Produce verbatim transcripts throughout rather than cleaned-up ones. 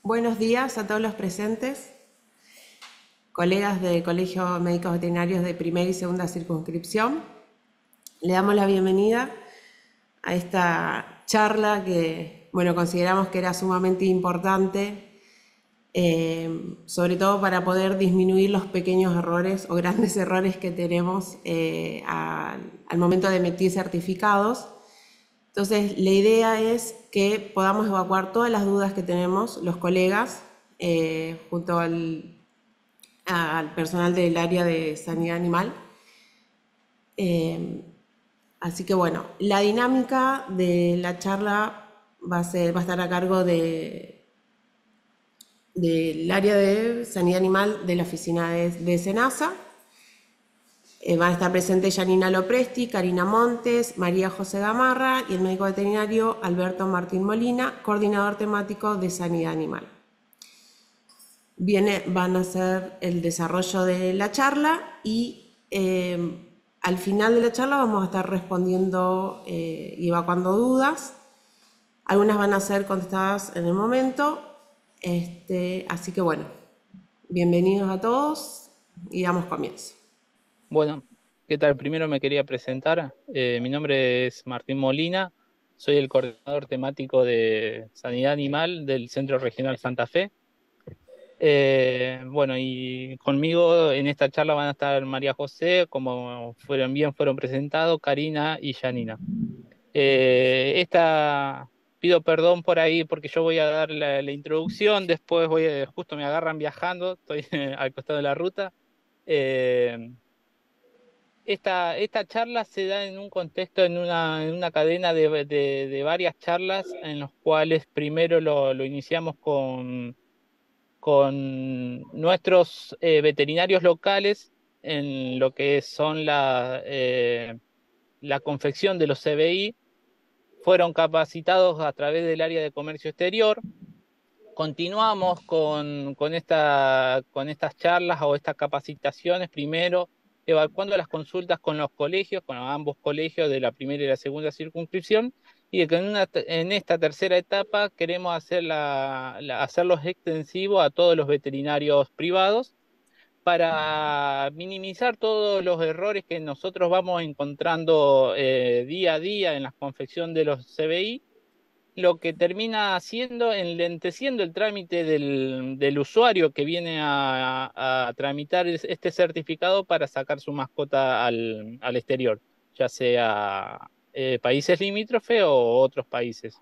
Buenos días a todos los presentes, colegas del Colegio de Médicos Veterinarios de primera y segunda circunscripción. Le damos la bienvenida a esta charla que, bueno, consideramos que era sumamente importante, eh, sobre todo para poder disminuir los pequeños errores o grandes errores que tenemos eh, al, al momento de emitir certificados. Entonces, la idea es que podamos evacuar todas las dudas que tenemos los colegas eh, junto al, al personal del área de sanidad animal. Eh, así que bueno, la dinámica de la charla va a, ser, va a estar a cargo de, del área de sanidad animal de la oficina de, de SENASA. Eh, van a estar presentes Janina Lopresti, Karina Montes, María José Gamarra y el médico veterinario Alberto Martín Molina, coordinador temático de sanidad animal. Viene, van a hacer el desarrollo de la charla y eh, al final de la charla vamos a estar respondiendo eh, y evacuando dudas. Algunas van a ser contestadas en el momento. Este, así que bueno, bienvenidos a todos y damos comienzo. Bueno, ¿qué tal? Primero me quería presentar. Eh, mi nombre es Martín Molina, soy el coordinador temático de Sanidad Animal del Centro Regional Santa Fe. Eh, bueno, y conmigo en esta charla van a estar María José, como fueron bien fueron presentados, Karina y Janina. Eh, esta, pido perdón por ahí porque yo voy a dar la, la introducción, después voy a- justo me agarran viajando, estoy al costado de la ruta. Eh, Esta, esta charla se da en un contexto, en una, en una cadena de, de- de varias charlas en los cuales primero lo, lo iniciamos con, con nuestros eh, veterinarios locales en lo que son la, eh, la confección de los C B I. Fueron capacitados a través del área de comercio exterior. Continuamos con, con, esta, con estas charlas o estas capacitaciones, primero evacuando las consultas con los colegios, con ambos colegios de la primera y la segunda circunscripción, y de que en, una, en esta tercera etapa queremos hacer la, la- hacerlos extensivos a todos los veterinarios privados para minimizar todos los errores que nosotros vamos encontrando eh, día a día en la confección de los C B I, lo que termina haciendo, enlenteciendo el trámite del, del usuario que viene a, a- a tramitar es- este certificado para sacar su mascota al, al exterior, ya sea eh, países limítrofes o otros países.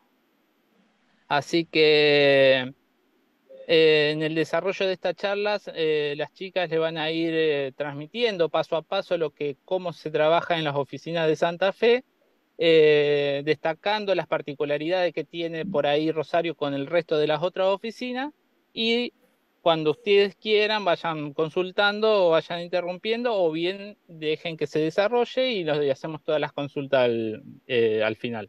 Así que eh, en el desarrollo de estas charlas, eh, las chicas le van a ir eh, transmitiendo paso a paso lo que, cómo se trabaja en las oficinas de Santa Fe, eh, destacando las particularidades que tiene por ahí Rosario con el resto de las otras oficinas, y cuando ustedes quieran vayan consultando o vayan interrumpiendo, o bien dejen que se desarrolle y, nos, y hacemos todas las consultas al, eh, al final.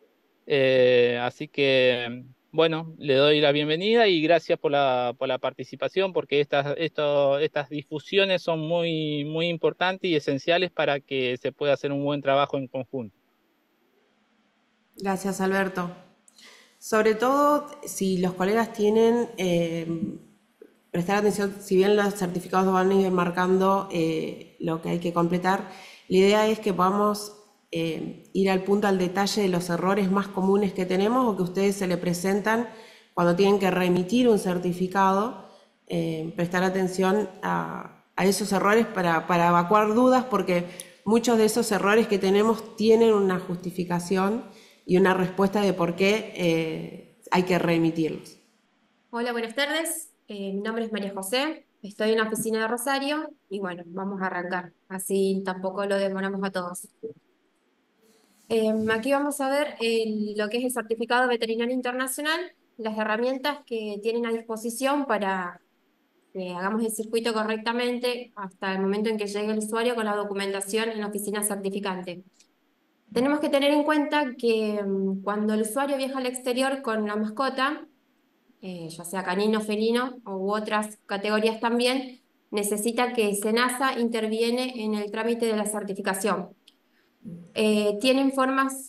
Eh, así que, bueno, le doy la bienvenida y gracias por la, por la participación, porque estas, esto- estas difusiones son muy, muy importantes y esenciales para que se pueda hacer un buen trabajo en conjunto. Gracias, Alberto. Sobre todo, si los colegas tienen, eh, prestar atención, si bien los certificados van a ir marcando eh, lo que hay que completar, la idea es que podamos eh, ir al punto, al detalle de los errores más comunes que tenemos o que ustedes se le presentan cuando tienen que remitir un certificado, eh, prestar atención a, a esos errores para, para evacuar dudas, porque muchos de esos errores que tenemos tienen una justificación y una respuesta de por qué eh, hay que remitirlos. Hola, buenas tardes. Eh, mi nombre es María José. Estoy en la oficina de Rosario y bueno, vamos a arrancar. Así tampoco lo demoramos a todos. Eh, aquí vamos a ver el- lo que es el certificado veterinario internacional, las herramientas que tienen a disposición para que hagamos el circuito correctamente hasta el momento en que llegue el usuario con la documentación en la oficina certificante. Tenemos que tener en cuenta que mm, cuando el usuario viaja al exterior con la mascota, eh, ya sea canino, felino u otras categorías también, necesita que SENASA interviene en el trámite de la certificación. Eh, tienen formas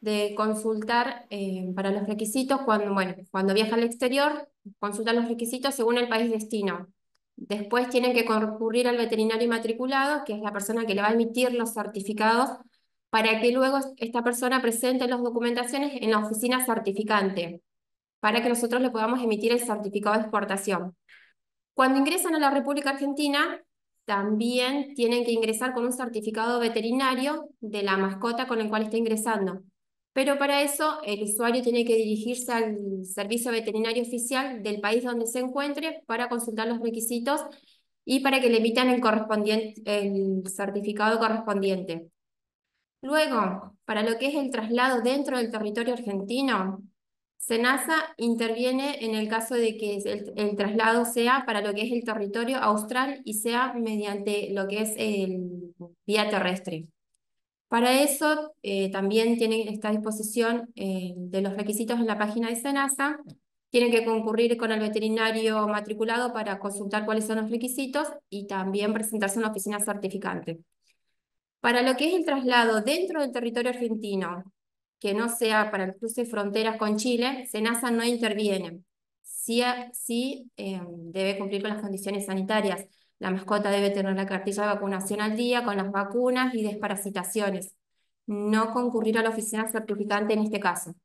de consultar eh, para los requisitos cuando, bueno, cuando viaja al exterior, consultan los requisitos según el país destino. Después tienen que concurrir al veterinario matriculado, que es la persona que le va a emitir los certificados, para que luego esta persona presente las documentaciones en la oficina certificante, para que nosotros le podamos emitir el certificado de exportación. Cuando ingresan a la República Argentina, también tienen que ingresar con un certificado veterinario de la mascota con el cual está ingresando. Pero para eso el usuario tiene que dirigirse al servicio veterinario oficial del país donde se encuentre para consultar los requisitos y para que le emitan el, correspondiente, el certificado correspondiente. Luego, para lo que es el traslado dentro del territorio argentino, SENASA interviene en el caso de que el, el traslado sea para lo que es el territorio austral y sea mediante lo que es el vía terrestre. Para eso eh, también tiene esta disposición eh, de los requisitos en la página de SENASA. Tienen que concurrir con el veterinario matriculado para consultar cuáles son los requisitos y también presentarse en la oficina certificante. Para lo que es el traslado dentro del territorio argentino, que no sea para el cruce de fronteras con Chile, SENASA no interviene. Sí, sí eh, debe cumplir con las condiciones sanitarias. La mascota debe tener la cartilla de vacunación al día con las vacunas y desparasitaciones. No concurrir a la oficina certificante en este caso.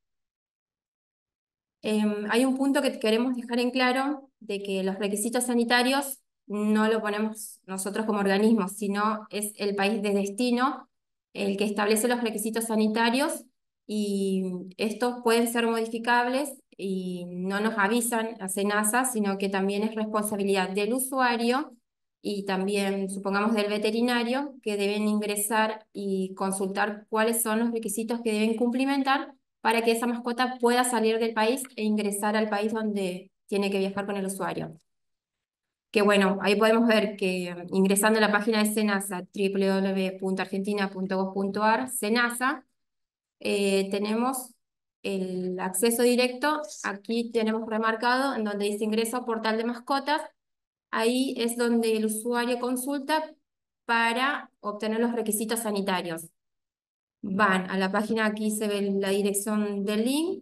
Eh, hay un punto que queremos dejar en claro, de que los requisitos sanitarios no lo ponemos nosotros como organismo, sino es el país de destino el que establece los requisitos sanitarios y estos pueden ser modificables y no nos avisan a SENASA, sino que también es responsabilidad del usuario y también, supongamos, del veterinario, que deben ingresar y consultar cuáles son los requisitos que deben cumplimentar para que esa mascota pueda salir del país e ingresar al país donde tiene que viajar con el usuario. Que bueno, ahí podemos ver que um, ingresando a la página de SENASA, w w w punto argentina punto gov punto ar, SENASA, eh, tenemos el acceso directo. Aquí tenemos remarcado en donde dice ingreso a portal de mascotas. Ahí es donde el usuario consulta para obtener los requisitos sanitarios. Van a la página, aquí se ve la dirección del link,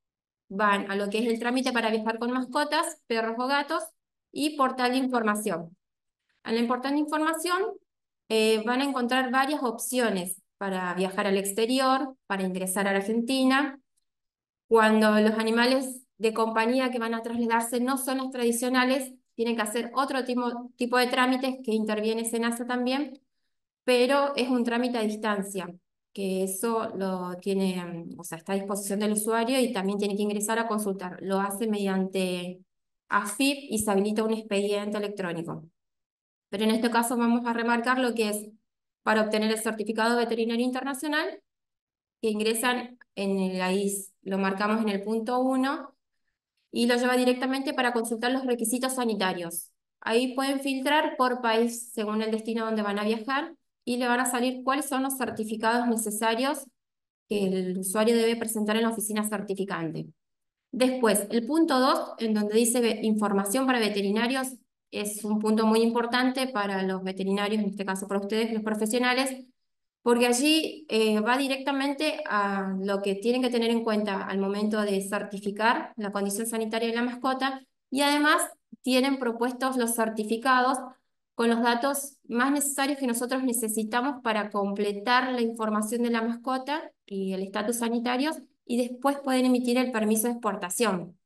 van a lo que es el trámite para viajar con mascotas, perros o gatos, y portal de información. En el portal de información eh, van a encontrar varias opciones para viajar al exterior, para ingresar a la Argentina. Cuando los animales de compañía que van a trasladarse no son los tradicionales, tienen que hacer otro tipo, tipo de trámites que interviene SENASA también, pero es un trámite a distancia, que eso lo tiene, o sea, está a disposición del usuario y también tiene que ingresar a consultar. Lo hace mediante A F I P y se habilita un expediente electrónico. Pero en este caso vamos a remarcar lo que es para obtener el certificado veterinario internacional, que ingresan en el, ahí lo marcamos en el punto uno, y lo lleva directamente para consultar los requisitos sanitarios. Ahí pueden filtrar por país según el destino donde van a viajar y le van a salir cuáles son los certificados necesarios que el usuario debe presentar en la oficina certificante. Después, el punto dos, en donde dice información para veterinarios, es un punto muy importante para los veterinarios, en este caso para ustedes, los profesionales, porque allí eh, va directamente a lo que tienen que tener en cuenta al momento de certificar la condición sanitaria de la mascota y además tienen propuestos los certificados con los datos más necesarios que nosotros necesitamos para completar la información de la mascota y el estatus sanitario y después pueden emitir el permiso de exportación.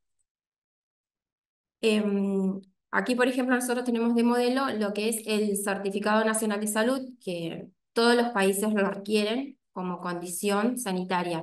Eh, aquí, por ejemplo, nosotros tenemos de modelo lo que es el Certificado Nacional de Salud, que todos los países lo requieren como condición sanitaria.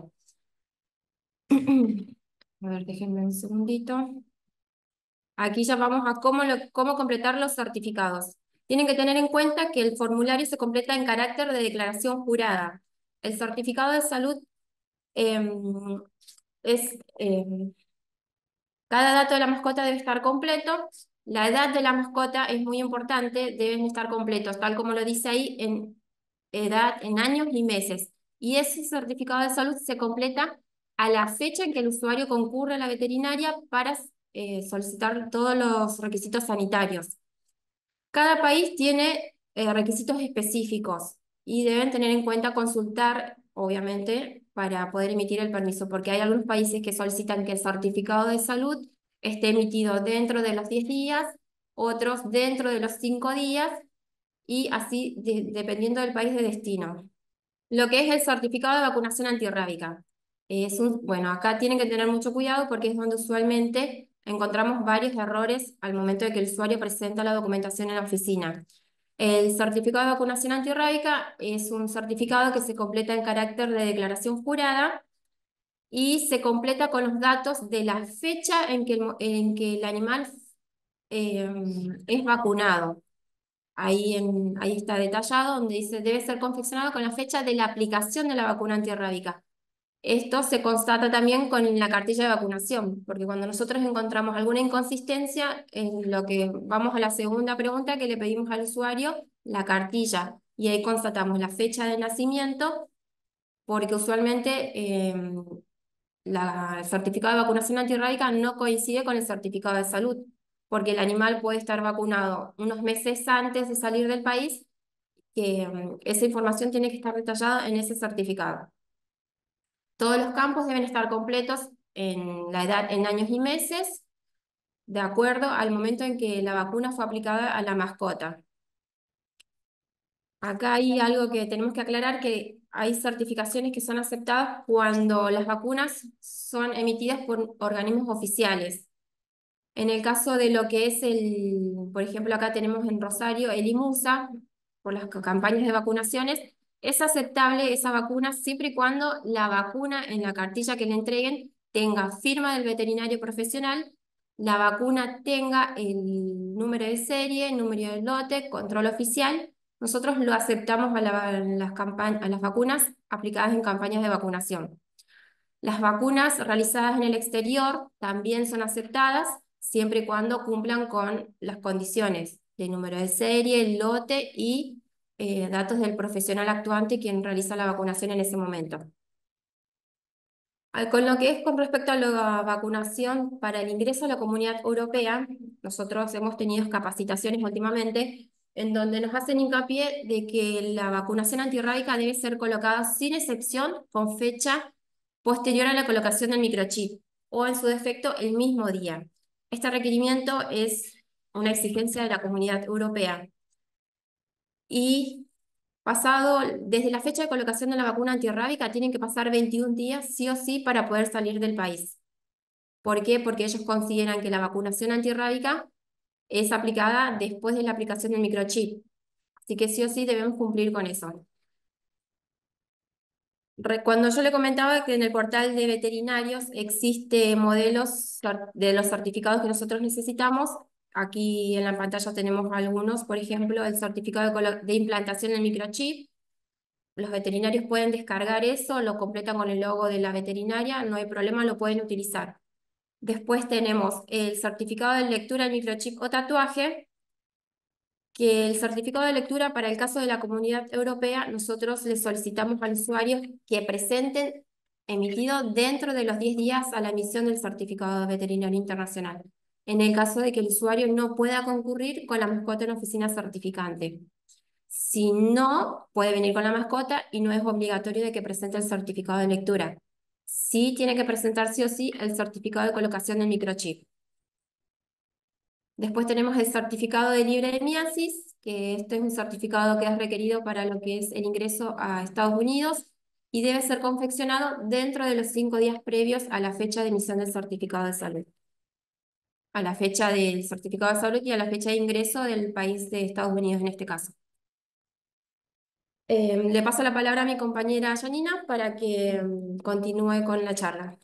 A ver, déjenme un segundito. Aquí ya vamos a cómo, lo, cómo completar los certificados. Tienen que tener en cuenta que el formulario se completa en carácter de declaración jurada. El certificado de salud eh, es... Eh, cada dato de la mascota debe estar completo. La edad de la mascota es muy importante, deben estar completos, tal como lo dice ahí, en edad, en años y meses. Y ese certificado de salud se completa a la fecha en que el usuario concurre a la veterinaria para eh, solicitar todos los requisitos sanitarios. Cada país tiene eh, requisitos específicos y deben tener en cuenta consultar obviamente, para poder emitir el permiso, porque hay algunos países que solicitan que el certificado de salud esté emitido dentro de los diez días, otros dentro de los cinco días, y así de- dependiendo del país de destino. Lo que es el certificado de vacunación antirrábica. Es un, bueno, acá tienen que tener mucho cuidado porque es donde usualmente encontramos varios errores al momento de que el usuario presenta la documentación en la oficina. El certificado de vacunación antirrábica es un certificado que se completa en carácter de declaración jurada y se completa con los datos de la fecha en que el, mo- en que el animal eh, es vacunado. Ahí, en, ahí está detallado donde dice debe ser confeccionado con la fecha de la aplicación de la vacuna antirrábica. Esto se constata también con la cartilla de vacunación, porque cuando nosotros encontramos alguna inconsistencia, en lo que vamos a la segunda pregunta que le pedimos al usuario, la cartilla, y ahí constatamos la fecha de nacimiento, porque usualmente eh, la- el certificado de vacunación antirrábica no coincide con el certificado de salud, porque el animal puede estar vacunado unos meses antes de salir del país, que mm, esa información tiene que estar detallada en ese certificado. Todos los campos deben estar completos en la edad, en años y meses, de acuerdo al momento en que la vacuna fue aplicada a la mascota. Acá hay algo que tenemos que aclarar, que hay certificaciones que son aceptadas cuando las vacunas son emitidas por organismos oficiales. En el caso de lo que es el, por ejemplo, acá tenemos en Rosario el IMUSA, por las ca- campañas de vacunaciones, es aceptable esa vacuna siempre y cuando la vacuna en la cartilla que le entreguen tenga firma del veterinario profesional, la vacuna tenga el número de serie, número de lote, control oficial. Nosotros lo aceptamos a, la- las campa- a las vacunas aplicadas en campañas de vacunación. Las vacunas realizadas en el exterior también son aceptadas siempre y cuando cumplan con las condiciones de número de serie, lote y eh, datos del profesional actuante quien realiza la vacunación en ese momento. Ah, Con lo que es con respecto a la vacunación para el ingreso a la Comunidad Europea, nosotros hemos tenido capacitaciones últimamente en donde nos hacen hincapié de que la vacunación antirrábica debe ser colocada sin excepción con fecha posterior a la colocación del microchip o en su defecto el mismo día. Este requerimiento es una exigencia de la Comunidad Europea y pasado, desde la fecha de colocación de la vacuna antirrábica, tienen que pasar veintiún días sí o sí para poder salir del país. ¿Por qué? Porque ellos consideran que la vacunación antirrábica es aplicada después de la aplicación del microchip. Así que sí o sí debemos cumplir con eso. Re- Cuando yo le comentaba que en el portal de veterinarios existe modelos cer- de los certificados que nosotros necesitamos, aquí en la pantalla tenemos algunos, por ejemplo, el certificado de, colo- de implantación del microchip. Los veterinarios pueden descargar eso, lo completan con el logo de la veterinaria, no hay problema, lo pueden utilizar. Después tenemos el certificado de lectura del microchip o tatuaje, que el certificado de lectura para el caso de la Comunidad Europea, nosotros le solicitamos al usuario que presenten emitido dentro de los diez días a la emisión del certificado veterinario internacional, en el caso de que el usuario no pueda concurrir con la mascota en oficina certificante. Si no, puede venir con la mascota y no es obligatorio de que presente el certificado de lectura. Sí tiene que presentar sí o sí el certificado de colocación del microchip. Después tenemos el certificado de libre de miasis, que este es un certificado que es requerido para lo que es el ingreso a Estados Unidos y debe ser confeccionado dentro de los cinco días previos a la fecha de emisión del certificado de salud. A la fecha del certificado de salud y a la fecha de ingreso del país de Estados Unidos en este caso. Eh, le paso la palabra a mi compañera Janina para que mm, continúe con la charla.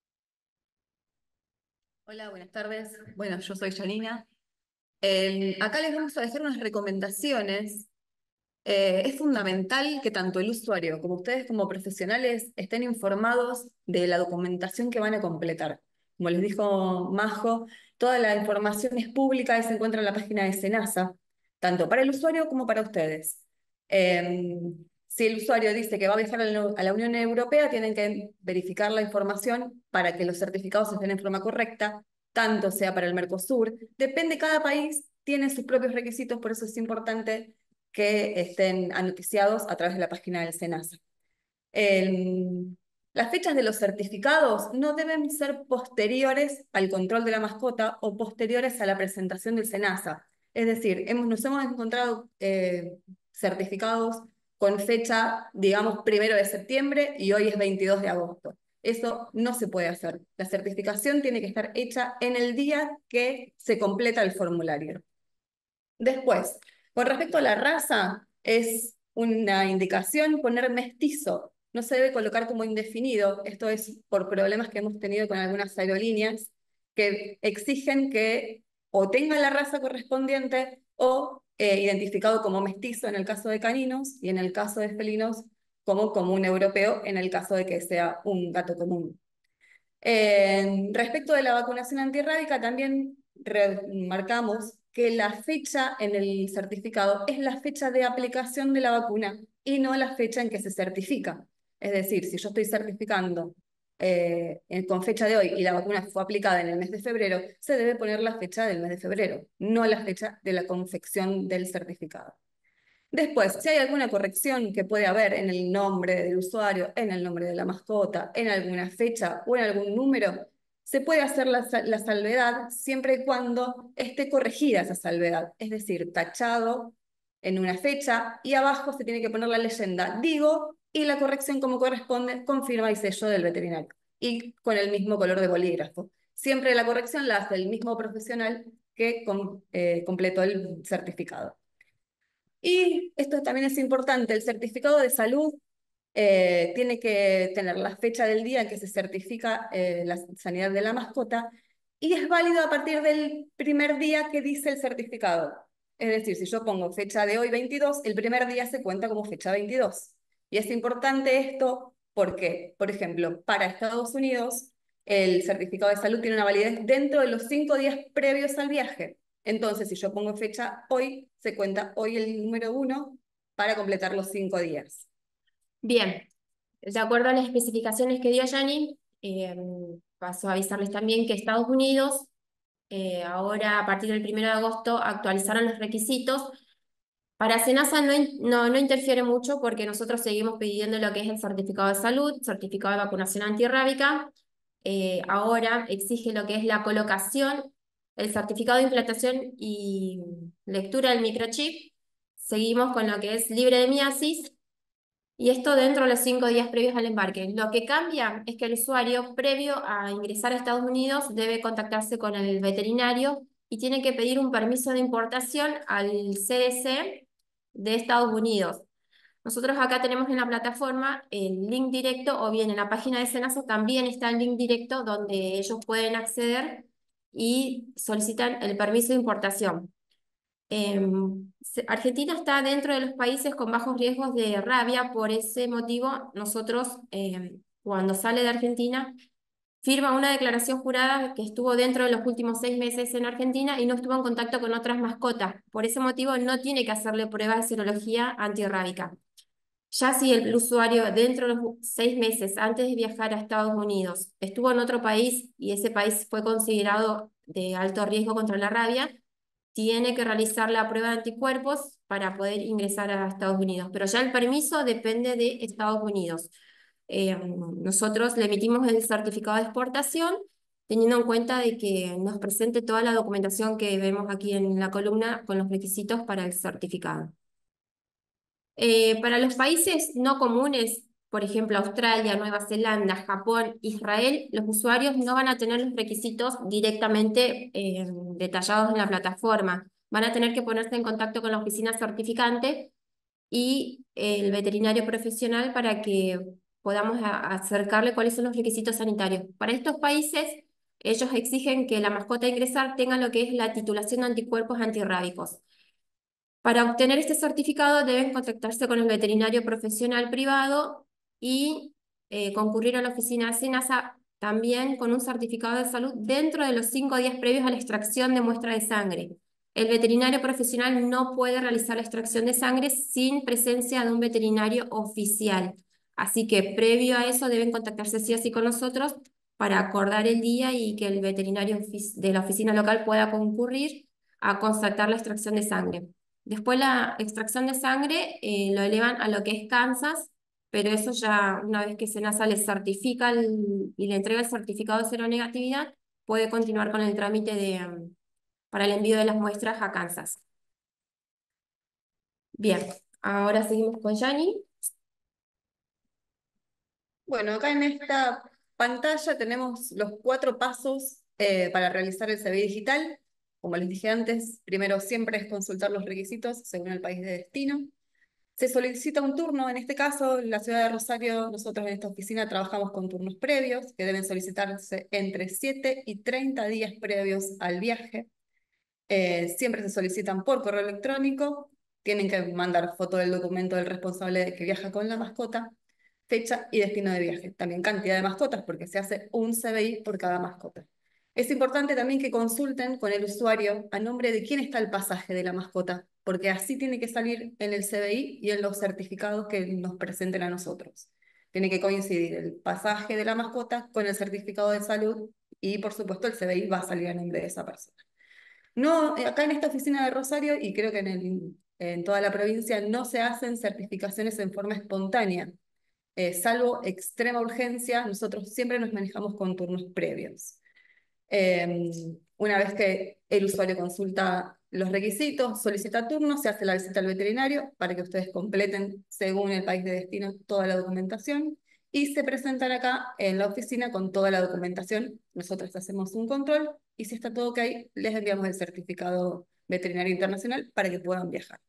Hola, buenas tardes. Bueno, yo soy Janina. Eh, acá les vamos a dejar unas recomendaciones. Eh, es fundamental que tanto el usuario como ustedes como profesionales estén informados de la documentación que van a completar. Como les dijo Majo, toda la información es pública y se encuentra en la página de SENASA, tanto para el usuario como para ustedes. Eh, si el usuario dice que va a viajar a la a la Unión Europea, tienen que verificar la información para que los certificados estén en forma correcta, tanto sea para el Mercosur. Depende, cada país tiene sus propios requisitos, por eso es importante que estén anoticiados a través de la página del SENASA. El- las fechas de los certificados no deben ser posteriores al control de la mascota o posteriores a la presentación del SENASA. Es decir, hemos, nos hemos encontrado eh, certificados con fecha, digamos, primero de septiembre y hoy es veintidós de agosto. Eso no se puede hacer. La certificación tiene que estar hecha en el día que se completa el formulario. Después, con respecto a la raza, es una indicación poner mestizo. No se debe colocar como indefinido. Esto es por problemas que hemos tenido con algunas aerolíneas que exigen que o tenga la raza correspondiente o eh, identificado como mestizo en el caso de caninos y en el caso de felinos como común europeo en el caso de que sea un gato común. Eh, respecto de la vacunación antirrábica, también remarcamos que la fecha en el certificado es la fecha de aplicación de la vacuna y no la fecha en que se certifica. Es decir, si yo estoy certificando eh, con fecha de hoy y la vacuna fue aplicada en el mes de febrero, se debe poner la fecha del mes de febrero, no la fecha de la confección del certificado. Después, si hay alguna corrección que puede haber en el nombre del usuario, en el nombre de la mascota, en alguna fecha o en algún número, se puede hacer la, la salvedad siempre y cuando esté corregida esa salvedad, es decir, tachado en una fecha y abajo se tiene que poner la leyenda "digo" y la corrección como corresponde con firma y sello del veterinario y con el mismo color de bolígrafo. Siempre la corrección la hace el mismo profesional que com, eh, completó el certificado. Y esto también es importante, el certificado de salud eh, tiene que tener la fecha del día en que se certifica eh, la sanidad de la mascota y es válido a partir del primer día que dice el certificado. Es decir, si yo pongo fecha de hoy veintidós, el primer día se cuenta como fecha veintidós. Y es importante esto porque, por ejemplo, para Estados Unidos, el certificado de salud tiene una validez dentro de los cinco días previos al viaje. Entonces, si yo pongo fecha hoy, se cuenta hoy el número uno para completar los cinco días. Bien, de acuerdo a las especificaciones que dio Yanni, eh, paso a avisarles también que Estados Unidos, eh, ahora a partir del primero de agosto, actualizaron los requisitos. Para SENASA no, no, no interfiere mucho porque nosotros seguimos pidiendo lo que es el certificado de salud, certificado de vacunación antirrábica. Eh, ahora exige lo que es la colocación, el certificado de implantación y lectura del microchip. Seguimos con lo que es libre de miasis. Y esto dentro de los cinco días previos al embarque. Lo que cambia es que el usuario, previo a ingresar a Estados Unidos, debe contactarse con el veterinario y tiene que pedir un permiso de importación al C D C de Estados Unidos. Nosotros acá tenemos en la plataforma el link directo, o bien en la página de SENASA también está el link directo donde ellos pueden acceder y solicitan el permiso de importación. Eh, Argentina está dentro de los países con bajos riesgos de rabia, por ese motivo nosotros eh, cuando sale de Argentina firma una declaración jurada que estuvo dentro de los últimos seis meses en Argentina y no estuvo en contacto con otras mascotas. Por ese motivo no tiene que hacerle pruebas de serología antirrábica. Ya si el usuario dentro de los seis meses antes de viajar a Estados Unidos estuvo en otro país y ese país fue considerado de alto riesgo contra la rabia, tiene que realizar la prueba de anticuerpos para poder ingresar a Estados Unidos. Pero ya el permiso depende de Estados Unidos. Eh, nosotros le emitimos el certificado de exportación teniendo en cuenta de que nos presente toda la documentación que vemos aquí en la columna con los requisitos para el certificado. Eh, para los países no comunes, por ejemplo, Australia, Nueva Zelanda, Japón, Israel, los usuarios no van a tener los requisitos directamente eh, detallados en la plataforma. Van a tener que ponerse en contacto con la oficina certificante y el veterinario profesional para que podamos a- acercarle cuáles son los requisitos sanitarios. Para estos países, ellos exigen que la mascota a ingresar tenga lo que es la titulación de anticuerpos antirrábicos. Para obtener este certificado deben contactarse con el veterinario profesional privado y eh, concurrir a la oficina de SENASA también con un certificado de salud dentro de los cinco días previos a la extracción de muestra de sangre. El veterinario profesional no puede realizar la extracción de sangre sin presencia de un veterinario oficial. Así que previo a eso deben contactarse sí o sí con nosotros para acordar el día y que el veterinario de la oficina local pueda concurrir a constatar la extracción de sangre. Después la extracción de sangre eh, lo elevan a lo que es Kansas pero eso ya una vez que SENASA le certifica el- y le entrega el certificado de cero negatividad, puede continuar con el trámite de, mm, para el envío de las muestras a Kansas. Bien, ahora seguimos con Yani. Bueno, acá en esta pantalla tenemos los cuatro pasos eh, para realizar el C V I digital. Como les dije antes, primero siempre es consultar los requisitos según el país de destino. Se solicita un turno, en este caso, en la ciudad de Rosario, nosotros en esta oficina trabajamos con turnos previos, que deben solicitarse entre siete y treinta días previos al viaje. Eh, siempre se solicitan por correo electrónico, tienen que mandar foto del documento del responsable de que viaja con la mascota, fecha y destino de viaje. También cantidad de mascotas, porque se hace un C B I por cada mascota. Es importante también que consulten con el usuario a nombre de quién está el pasaje de la mascota, porque así tiene que salir en el C B I y en los certificados que nos presenten a nosotros. Tiene que coincidir el pasaje de la mascota con el certificado de salud y, por supuesto, el C B I va a salir a nombre de esa persona. No, eh, acá en esta oficina de Rosario, y creo que en, el- en toda la provincia, no se hacen certificaciones en forma espontánea. Eh, salvo extrema urgencia, nosotros siempre nos manejamos con turnos previos. Eh, una vez que el usuario consulta los requisitos, solicita turno, se hace la visita al veterinario para que ustedes completen, según el país de destino, toda la documentación y se presentan acá en la oficina con toda la documentación. Nosotros hacemos un control y si está todo ok, les enviamos el certificado veterinario internacional para que puedan viajar.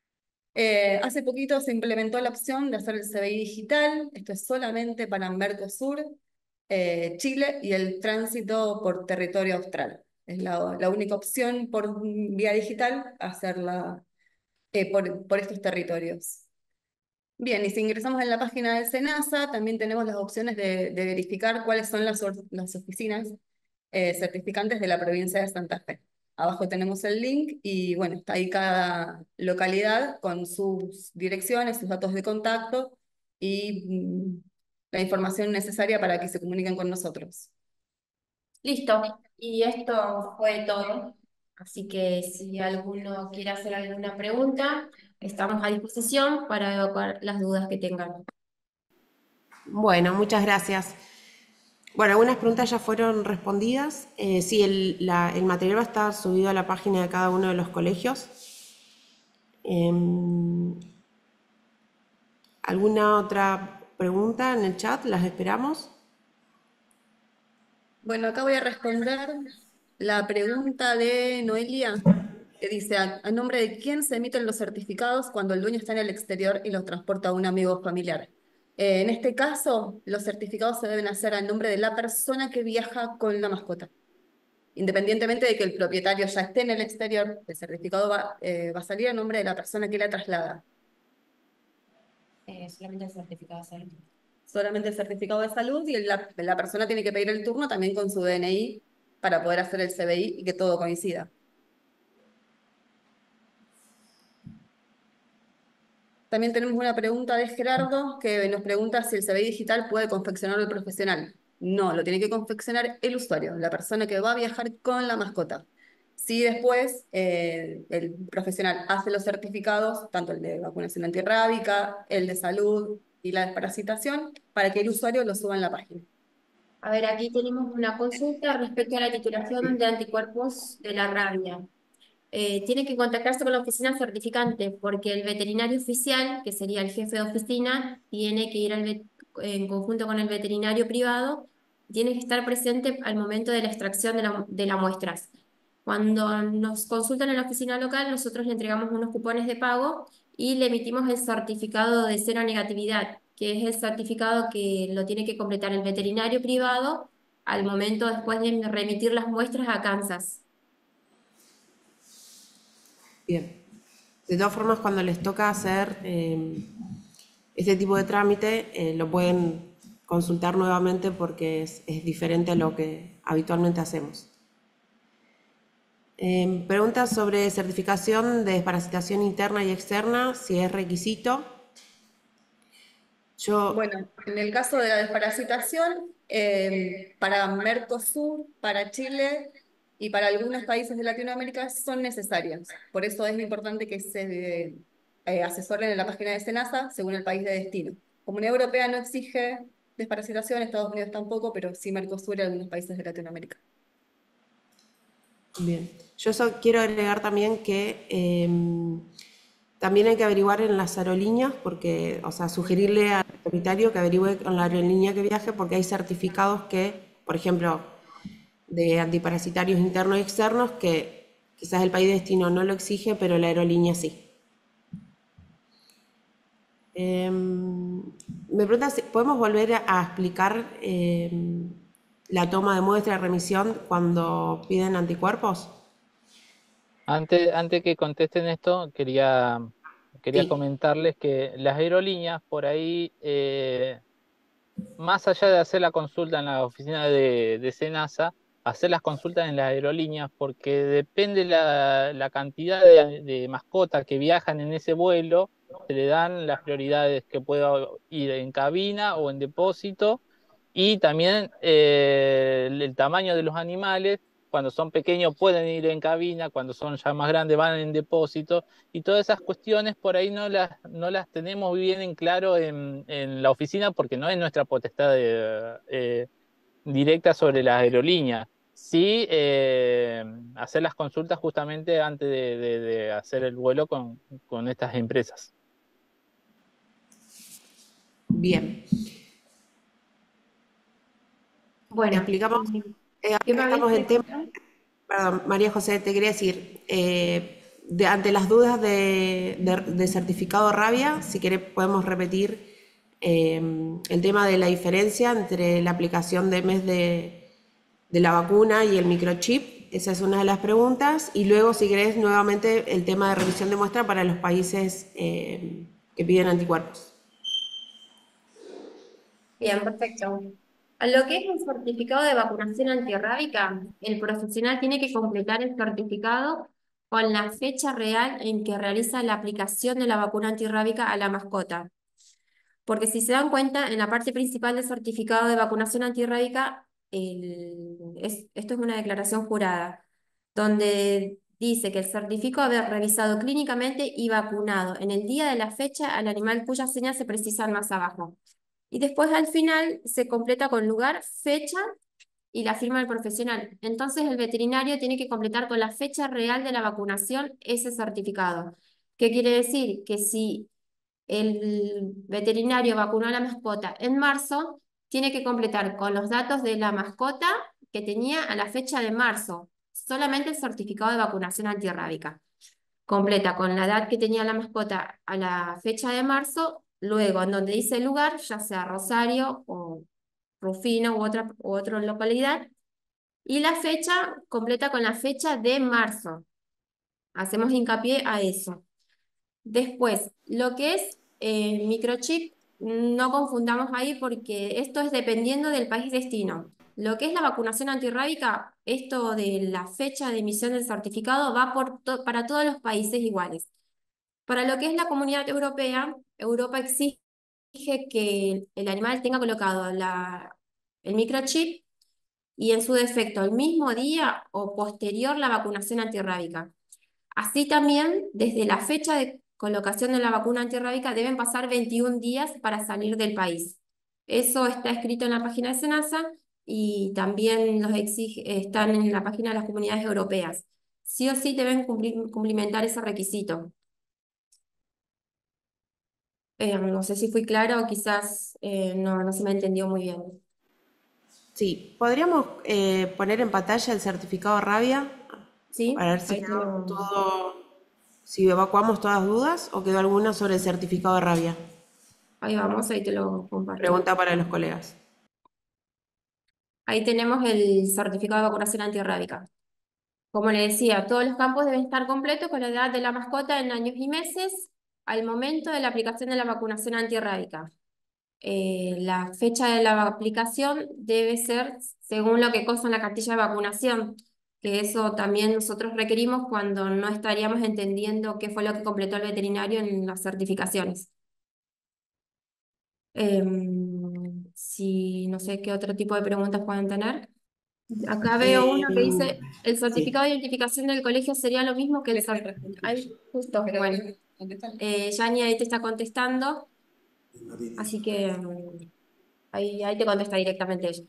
Eh, hace poquito se implementó la opción de hacer el C B I digital. Esto es solamente para Mercosur, eh, Chile y el tránsito por territorio austral. Es la, la única opción por vía digital hacerla eh, por, por estos territorios. Bien, y si ingresamos en la página de SENASA, también tenemos las opciones de, de verificar cuáles son las, or- las oficinas eh, certificantes de la provincia de Santa Fe. Abajo tenemos el link y bueno, está ahí cada localidad con sus direcciones, sus datos de contacto y mm, la información necesaria para que se comuniquen con nosotros. Listo, y esto fue todo. Así que si alguno quiere hacer alguna pregunta, estamos a disposición para evacuar las dudas que tengan. Bueno, muchas gracias. Bueno, algunas preguntas ya fueron respondidas. Eh, sí, el, la- el material va a estar subido a la página de cada uno de los colegios. Em, ¿alguna otra pregunta en el chat? ¿Las esperamos? Bueno, acá voy a responder la pregunta de Noelia, que dice, ¿a, a nombre de quién se emiten los certificados cuando el dueño está en el exterior y los transporta a un amigo o familiar? Eh, en este caso, los certificados se deben hacer a nombre de la persona que viaja con la mascota. Independientemente de que el propietario ya esté en el exterior, el certificado va, eh, va a salir a nombre de la persona que la traslada. Eh, solamente el certificado de salud. Solamente el certificado de salud y la, la persona tiene que pedir el turno también con su D N I para poder hacer el C B I y que todo coincida. También tenemos una pregunta de Gerardo que nos pregunta si el C B I digital puede confeccionarlo el profesional. No, lo tiene que confeccionar el usuario, la persona que va a viajar con la mascota. Si después eh, el profesional hace los certificados, tanto el de vacunación antirrábica, el de salud y la desparasitación, para que el usuario lo suba en la página. A ver, aquí tenemos una consulta respecto a la titulación de anticuerpos de la rabia. Eh, tiene que contactarse con la oficina certificante porque el veterinario oficial, que sería el jefe de oficina, tiene que ir al vet- en conjunto con el veterinario privado, tiene que estar presente al momento de la extracción de, la- de las muestras. Cuando nos consultan en la oficina local, nosotros le entregamos unos cupones de pago y le emitimos el certificado de cero negatividad, que es el certificado que lo tiene que completar el veterinario privado al momento después de remitir las muestras a Kansas. Bien. De todas formas, cuando les toca hacer eh, este tipo de trámite, eh, lo pueden consultar nuevamente porque es, es diferente a lo que habitualmente hacemos. Eh, preguntas sobre certificación de desparasitación interna y externa, si es requisito. Yo, Bueno, en el caso de la desparasitación, eh, para Mercosur, para Chile y para algunos países de Latinoamérica son necesarias. Por eso es importante que se eh, asesoren en la página de SENASA según el país de destino. Comunidad Europea no exige desparasitación, Estados Unidos tampoco, pero sí Mercosur y algunos países de Latinoamérica. Bien. Yo so- quiero agregar también que em, también hay que averiguar en las aerolíneas, porque, o sea, sugerirle al propietario que averigüe con la aerolínea que viaje, porque hay certificados que, por ejemplo, de antiparasitarios internos y externos, que quizás el país de destino no lo exige, pero la aerolínea sí. Em, me pregunta si podemos volver a, a explicar em, la toma de muestra de remisión cuando piden anticuerpos. Antes, antes que contesten esto, quería, quería Sí, comentarles que las aerolíneas por ahí, eh, más allá de hacer la consulta en la oficina de, de SENASA, hacer las consultas en las aerolíneas, porque depende la, la cantidad de, de mascotas que viajan en ese vuelo, se le dan las prioridades que pueda ir en cabina o en depósito, y también eh, el, el tamaño de los animales. Cuando son pequeños pueden ir en cabina, cuando son ya más grandes van en depósito, y todas esas cuestiones por ahí no las, no las tenemos bien en claro en, en la oficina, porque no es nuestra potestad de, eh, directa sobre las aerolíneas. Sí, eh, hacer las consultas justamente antes de, de- de hacer el vuelo con, con estas empresas. bien. Bueno, Explicamos, eh, ahora ¿qué que me habéis estamos en tema, preguntado? perdón, María José, te quería decir, eh, de- ante las dudas de, de- de certificado rabia, si querés podemos repetir eh, el tema de la diferencia entre la aplicación de mes de, de la vacuna y el microchip. Esa es una de las preguntas. Y luego, si querés, nuevamente el tema de revisión de muestra para los países eh, que piden anticuerpos. Bien, perfecto. A lo que es el certificado de vacunación antirrábica, el profesional tiene que completar el certificado con la fecha real en que realiza la aplicación de la vacuna antirrábica a la mascota. Porque si se dan cuenta, en la parte principal del certificado de vacunación antirrábica, el- es- esto es una declaración jurada, donde dice que el certificó haber revisado clínicamente y vacunado en el día de la fecha al animal cuyas señas se precisan más abajo. Y después al final se completa con lugar, fecha y la firma del profesional. Entonces el veterinario tiene que completar con la fecha real de la vacunación ese certificado. ¿Qué quiere decir? Que si el veterinario vacunó a la mascota en marzo, tiene que completar con los datos de la mascota que tenía a la fecha de marzo, solamente el certificado de vacunación antirrábica. Completa con la edad que tenía la mascota a la fecha de marzo, luego en donde dice el lugar, ya sea Rosario o Rufino u otra, u otra localidad, y la fecha completa con la fecha de marzo. Hacemos hincapié a eso. Después, lo que es eh, microchip, no confundamos ahí porque esto es dependiendo del país destino. Lo que es la vacunación antirrábica, esto de la fecha de emisión del certificado va por to- para todos los países iguales. Para lo que es la Comunidad Europea, Europa exige que el animal tenga colocado la- el microchip y en su defecto el mismo día o posterior la vacunación antirrábica. Así también, desde la fecha de colocación de la vacuna antirrábica deben pasar veintiún días para salir del país. Eso está escrito en la página de SENASA y también los exige, están en la página de las comunidades europeas. Sí o sí deben cumplir- cumplimentar ese requisito. Eh, no sé si fui clara o quizás eh, no, no se me entendió muy bien. Sí, podríamos eh, poner en pantalla el certificado rabia para ¿Sí? ver si Ahí te quedó lo... todo, si evacuamos todas dudas o quedó alguna sobre el certificado de rabia. Ahí vamos, ahí te lo comparto. Pregunta para los colegas. Ahí tenemos el certificado de vacunación antirrábica. Como le decía, todos los campos deben estar completos con la edad de la mascota en años y meses al momento de la aplicación de la vacunación antirrábica. Eh, la fecha de la aplicación debe ser según lo que consta en la cartilla de vacunación, que eso también nosotros requerimos cuando no estaríamos entendiendo qué fue lo que completó el veterinario en las certificaciones. Em, si no sé qué otro tipo de preguntas pueden tener. Acá veo Eh, uno que dice, el sí, certificado de identificación del colegio sería lo mismo que el certificado. Justo, bueno, eh, Yani ahí te está contestando. Así que mm, ahí, ahí te contesta directamente ella.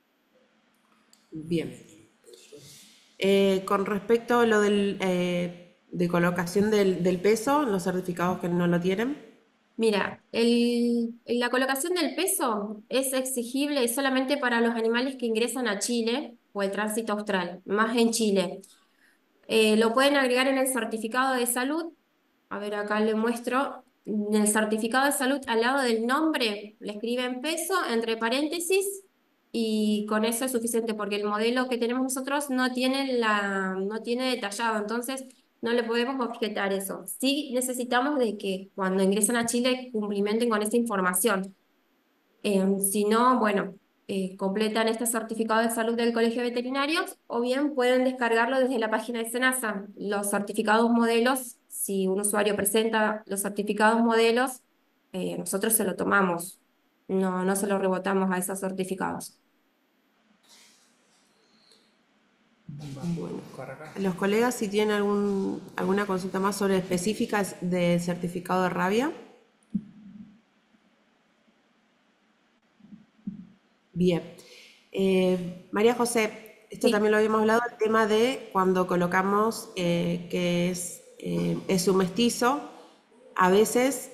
Bien. Eh, con respecto a lo del, eh, de colocación del, del peso, los certificados que no lo tienen. Mira, el- la colocación del peso es exigible solamente para los animales que ingresan a Chile o el tránsito austral, más en Chile. Eh, lo pueden agregar en el certificado de salud. A ver, acá le muestro. En el certificado de salud, al lado del nombre, le escriben peso entre paréntesis y con eso es suficiente porque el modelo que tenemos nosotros no tiene la, no tiene detallado, entonces no le podemos objetar eso. Sí necesitamos de que cuando ingresan a Chile cumplimenten con esa información. Em, si no, bueno, eh, completan este certificado de salud del Colegio de Veterinarios o bien pueden descargarlo desde la página de SENASA. Los certificados modelos, si un usuario presenta los certificados modelos, eh, nosotros se lo tomamos, no, no se lo rebotamos a esos certificados. Bueno, los colegas, si tienen algún, alguna consulta más sobre específicas del certificado de rabia. Bien. Eh, María José, esto Sí. también lo habíamos hablado, el tema de cuando colocamos eh, que es, eh, es un mestizo, a veces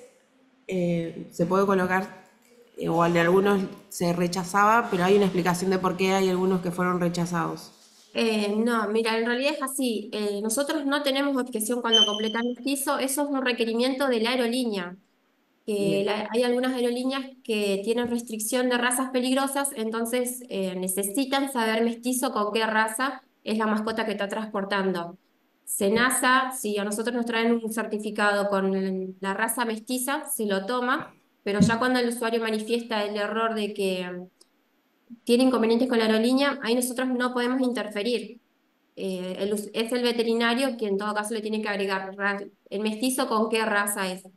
eh, se puede colocar, eh, o en algunos se rechazaba, pero hay una explicación de por qué hay algunos que fueron rechazados. Eh, no, mira, en realidad es así. Eh, nosotros no tenemos objeción cuando completan el piso, eso es un requerimiento de la aerolínea. Que Bien, la- hay algunas aerolíneas que tienen restricción de razas peligrosas, entonces eh, necesitan saber mestizo con qué raza es la mascota que está transportando. SENASA, si a nosotros nos traen un certificado con el- la raza mestiza, se lo toma, pero ya cuando el usuario manifiesta el error de que mm, tiene inconvenientes con la aerolínea, ahí nosotros no podemos interferir. Eh, el us- es el veterinario quien en todo caso le tiene que agregar ra- el mestizo con qué raza es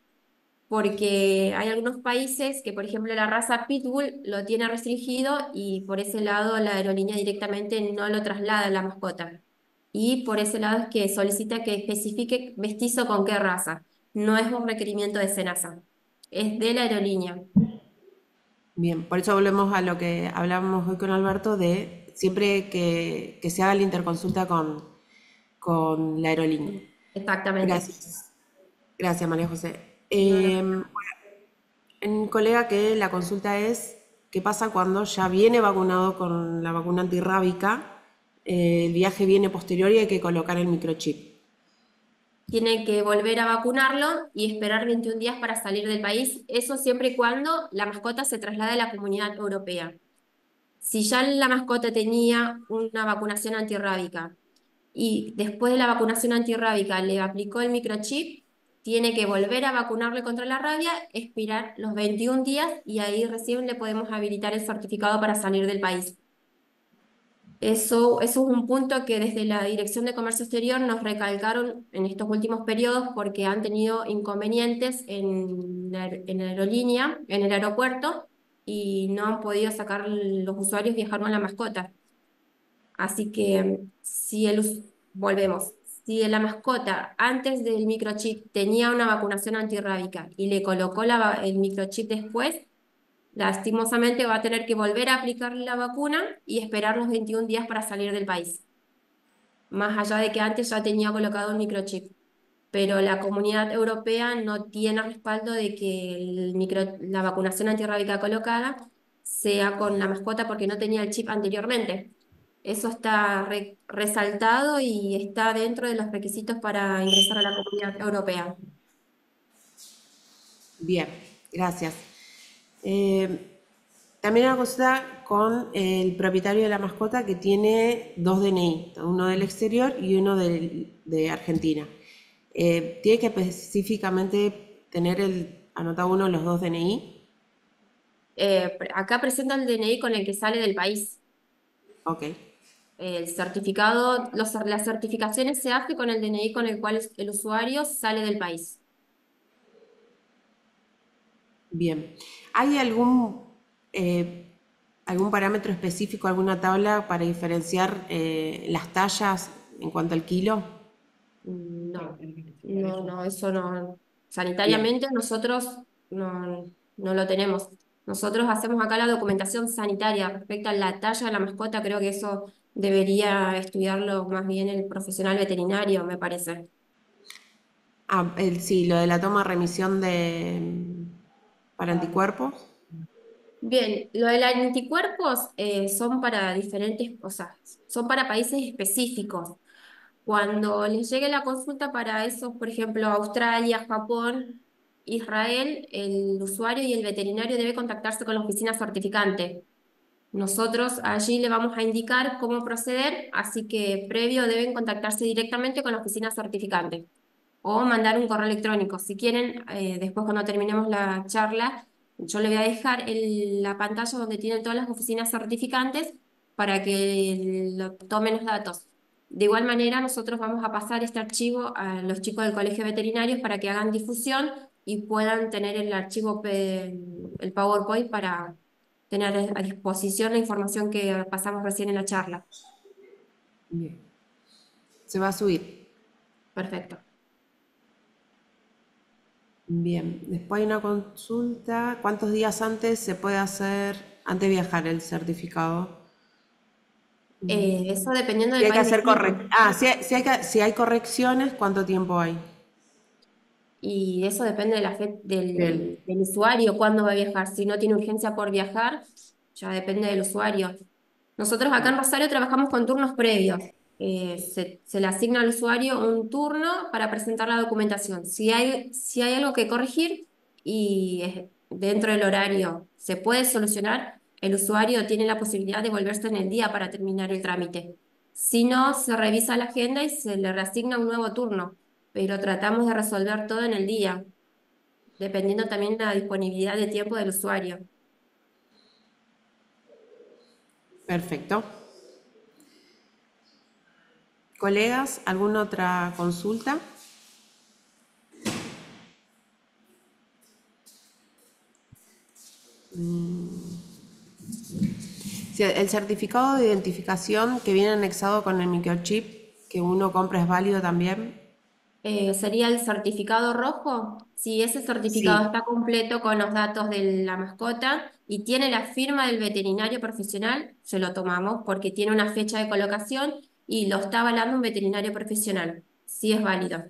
porque hay algunos países que, por ejemplo, la raza Pitbull lo tiene restringido y por ese lado la aerolínea directamente no lo traslada a la mascota. Y por ese lado es que solicita que especifique mestizo con qué raza. No es un requerimiento de SENASA, es de la aerolínea. bien. Por eso volvemos a lo que hablábamos hoy con Alberto de siempre que, que se haga la interconsulta con, con la aerolínea. Exactamente. Gracias. Gracias, María José. No, no. Eh, un colega que la consulta es, ¿qué pasa cuando ya viene vacunado con la vacuna antirrábica? Eh, el viaje viene posterior y hay que colocar el microchip. Tiene que volver a vacunarlo y esperar veintiún días para salir del país. Eso siempre y cuando la mascota se traslade a la Comunidad Europea. Si ya la mascota tenía una vacunación antirrábica y después de la vacunación antirrábica le aplicó el microchip, tiene que volver a vacunarle contra la rabia, expirar los veintiún días y ahí recién le podemos habilitar el certificado para salir del país. Eso, eso es un punto que desde la Dirección de Comercio Exterior nos recalcaron en estos últimos periodos porque han tenido inconvenientes en la, en la aerolínea, en el aeropuerto, y no han podido sacar los usuarios viajar con la mascota. Así que si el, us- volvemos, si la mascota antes del microchip tenía una vacunación antirrábica y le colocó la va- el microchip después, lastimosamente va a tener que volver a aplicarle la vacuna y esperar los veintiún días para salir del país, más allá de que antes ya tenía colocado el microchip. Pero la Comunidad Europea no tiene respaldo de que el micro- la vacunación antirrábica colocada sea con la mascota porque no tenía el chip anteriormente. Eso está re- resaltado y está dentro de los requisitos para ingresar a la Comunidad Europea. Bien, gracias. Eh, también una consulta con el propietario de la mascota que tiene dos D N I, uno del exterior y uno del- de Argentina. Eh, ¿tiene que específicamente tener el, anotado uno de los dos D N I? Eh, pre- acá presenta el D N I con el que sale del país. Ok, El certificado, los, las certificaciones se hacen con el D N I con el cual el usuario sale del país. bien. ¿Hay algún, eh, algún parámetro específico, alguna tabla para diferenciar eh, las tallas en cuanto al kilo? No, no, no, eso no. Bien, Sanitariamente nosotros no, no lo tenemos. Nosotros hacemos acá la documentación sanitaria respecto a la talla de la mascota, creo que eso debería estudiarlo más bien el profesional veterinario, me parece. Ah, el, sí, lo de la toma de remisión de, para anticuerpos. Bien, lo de los anticuerpos eh, son para diferentes, o sea, son para países específicos. Cuando les llegue la consulta para esos, por ejemplo, Australia, Japón, Israel, el usuario y el veterinario debe contactarse con la oficina certificante. Nosotros allí le vamos a indicar cómo proceder, así que previo deben contactarse directamente con la oficina certificante o mandar un correo electrónico. Si quieren, eh, después cuando terminemos la charla, yo le voy a dejar el- la pantalla donde tienen todas las oficinas certificantes para que lo, tomen los datos. De igual manera, nosotros vamos a pasar este archivo a los chicos del Colegio de Veterinarios para que hagan difusión y puedan tener el archivo, P- el PowerPoint para tener a disposición la información que pasamos recién en la charla. Bien. Se va a subir. Perfecto. Bien. Después hay una consulta. ¿Cuántos días antes se puede hacer, antes de viajar, el certificado? Eh, eso dependiendo Si del hay que país hacer destino. correcciones. Ah, si hay, si hay que- si hay correcciones, ¿cuánto tiempo hay? Y eso depende de la fe- Bien. del, del usuario, cuándo va a viajar. Si no tiene urgencia por viajar, ya depende del usuario. Nosotros acá en Rosario trabajamos con turnos previos. Eh, se, se le asigna al usuario un turno para presentar la documentación. Si hay, si hay algo que corregir y es dentro del horario se puede solucionar, el usuario tiene la posibilidad de volverse en el día para terminar el trámite. Si no, se revisa la agenda y se le reasigna un nuevo turno, pero tratamos de resolver todo en el día, dependiendo también de la disponibilidad de tiempo del usuario. Perfecto. Colegas, ¿alguna otra consulta? Sí, el certificado de identificación que viene anexado con el microchip que uno compra es válido también. Eh, sería el certificado rojo. Si ese certificado Sí, está completo con los datos de la mascota y tiene la firma del veterinario profesional, se lo tomamos porque tiene una fecha de colocación y lo está avalando un veterinario profesional. Sí es válido.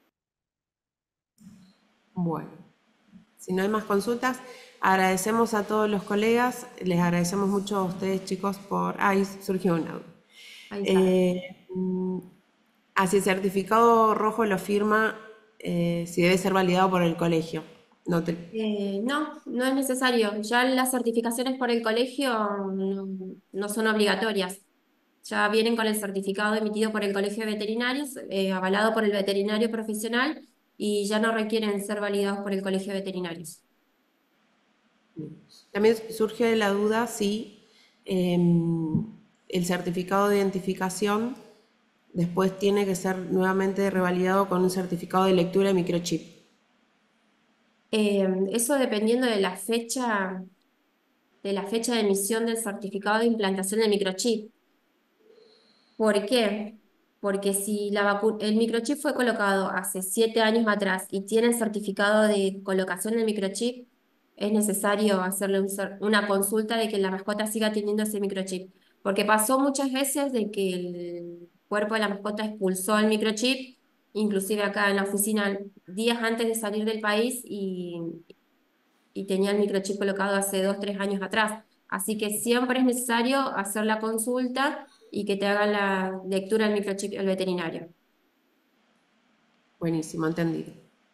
bueno. Si no hay más consultas, agradecemos a todos los colegas, les agradecemos mucho a ustedes chicos por... Ahí surgió una duda. Ahí está. Eh, mm, así el certificado rojo lo firma eh, si debe ser validado por el colegio. No te- Eh, no, no es necesario. Ya las certificaciones por el colegio no, no son obligatorias. Ya vienen con el certificado emitido por el Colegio de Veterinarios, eh, avalado por el veterinario profesional y ya no requieren ser validados por el Colegio de Veterinarios. También surge la duda si em, el certificado de identificación después tiene que ser nuevamente revalidado con un certificado de lectura de microchip. Eh, eso dependiendo de la fecha, de la fecha de emisión del certificado de implantación del microchip. ¿Por qué? Porque si la vacu- el microchip fue colocado hace siete años atrás y tiene el certificado de colocación del microchip, es necesario hacerle un cer- una consulta de que la mascota siga teniendo ese microchip. Porque pasó muchas veces de que el cuerpo de la mascota expulsó el microchip, inclusive acá en la oficina, días antes de salir del país y, y tenía el microchip colocado hace dos, tres años atrás. Así que siempre es necesario hacer la consulta y que te hagan la lectura del microchip el veterinario. Buenísimo, entendido.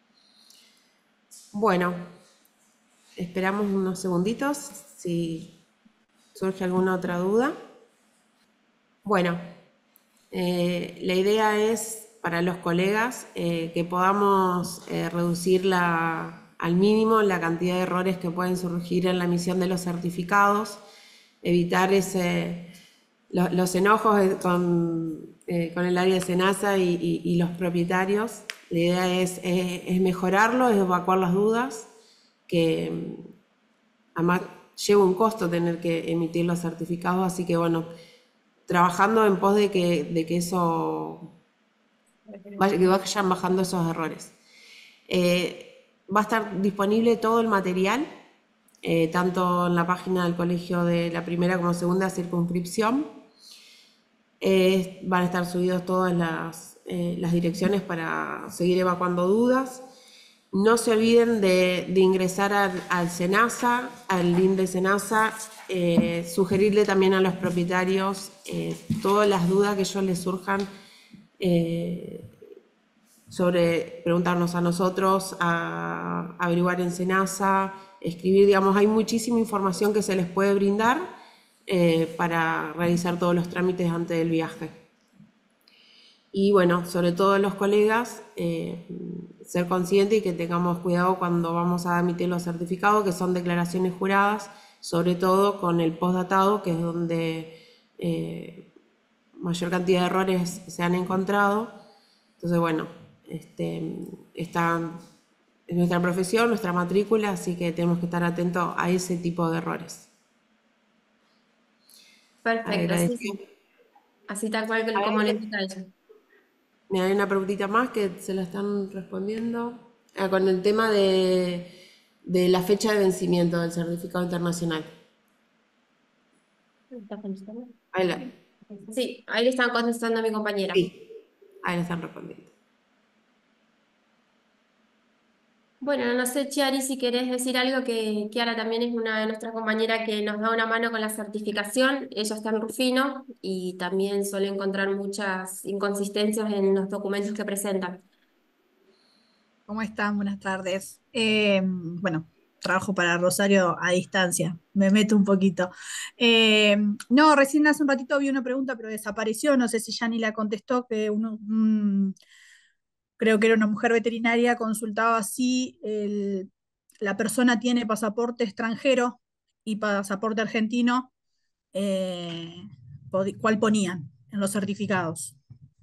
Bueno, esperamos unos segunditos si surge alguna otra duda. Bueno, eh, la idea es para los colegas eh, que podamos eh, reducir la, al mínimo la cantidad de errores que pueden surgir en la emisión de los certificados, evitar ese, lo- los enojos eh, con, eh, con el área de SENASA y, y- y los propietarios. La idea es, es- es mejorarlo, es evacuar las dudas, que mm, además lleva un costo tener que emitir los certificados, así que bueno, trabajando en pos de que, de que eso vaya- que vayan bajando esos errores. Eh, va a estar disponible todo el material eh, tanto en la página del colegio de la primera como segunda circunscripción. Eh, van a estar subidos todas las, eh, las direcciones para seguir evacuando dudas. No se olviden de, de ingresar al, al SENASA, al link de SENASA, eh, sugerirle también a los propietarios eh, todas las dudas que ellos les surjan, eh, sobre preguntarnos a nosotros, a, a averiguar en SENASA, escribir, digamos, hay muchísima información que se les puede brindar eh, para realizar todos los trámites antes del viaje. Y bueno, sobre todo los colegas, eh, ser conscientes y que tengamos cuidado cuando vamos a emitir los certificados, que son declaraciones juradas, sobre todo con el postdatado, que es donde eh, mayor cantidad de errores se han encontrado. Entonces, bueno, este, esta es nuestra profesión, nuestra matrícula, así que tenemos que estar atentos a ese tipo de errores. Perfecto, sí, sí. Así tal cual que- como le indica ella. Me hay una preguntita más que se la están respondiendo. Ah, con el tema de, de la fecha de vencimiento del certificado internacional. ¿Está contestando? Ahí, la- Sí, ahí le están contestando a mi compañera. sí, ahí le están respondiendo. Bueno, no sé, Chiari, si querés decir algo, que Kiara también es una de nuestras compañeras que nos da una mano con la certificación. Ella está en Rufino y también suele encontrar muchas inconsistencias en los documentos que presentan. ¿Cómo están? Buenas tardes. Eh, bueno, trabajo para Rosario a distancia, me meto un poquito. Eh, no, recién hace un ratito vi una pregunta, pero desapareció, no sé si ya ni la contestó, que uno, un- creo que era una mujer veterinaria, consultaba si el- la persona tiene pasaporte extranjero y pasaporte argentino, eh, podi- ¿cuál ponían en los certificados?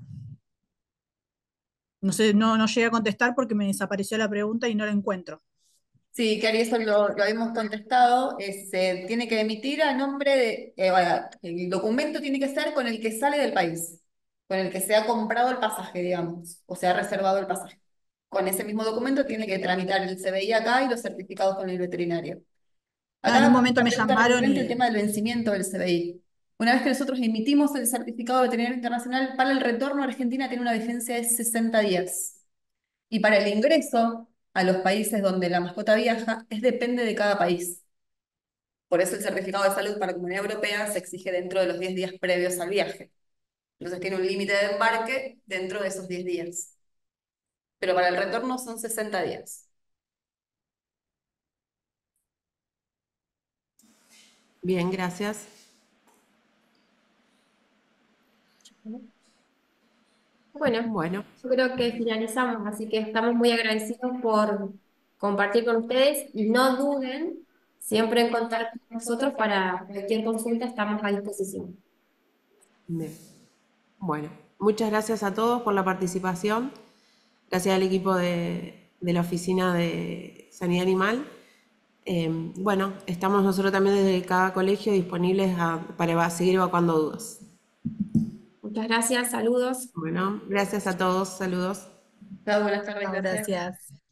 No sé, no, no llegué a contestar porque me desapareció la pregunta y no la encuentro. Sí, Cari, eso lo, lo habíamos contestado. Es, se tiene que emitir a nombre de. Eh, bueno, el documento tiene que ser con el que sale del país, con el que se ha comprado el pasaje, digamos, o se ha reservado el pasaje. Con ese mismo documento tiene que tramitar el C B I acá y los certificados con el veterinario. Ah, en un Acá, momento una me pregunta llamaron recurrente, el y tema del vencimiento del C B I. Una vez que nosotros emitimos el certificado veterinario internacional, para el retorno a Argentina tiene una vigencia de sesenta días. Y para el ingreso a los países donde la mascota viaja, es depende de cada país. Por eso el certificado de salud para la Comunidad Europea se exige dentro de los diez días previos al viaje. Entonces tiene un límite de embarque dentro de esos diez días. Pero para el retorno son sesenta días. Bien, gracias. Bueno, Bueno, yo creo que finalizamos, así que estamos muy agradecidos por compartir con ustedes y no duden siempre en contar con nosotros para cualquier consulta, estamos a disposición. bien. Bueno, muchas gracias a todos por la participación. Gracias al equipo de, de la Oficina de Sanidad Animal. Eh, bueno, estamos nosotros también desde cada colegio disponibles a- para eva- seguir evacuando dudas. Muchas gracias, saludos. Bueno, gracias a todos, saludos. Chao, buenas tardes, no, gracias. gracias.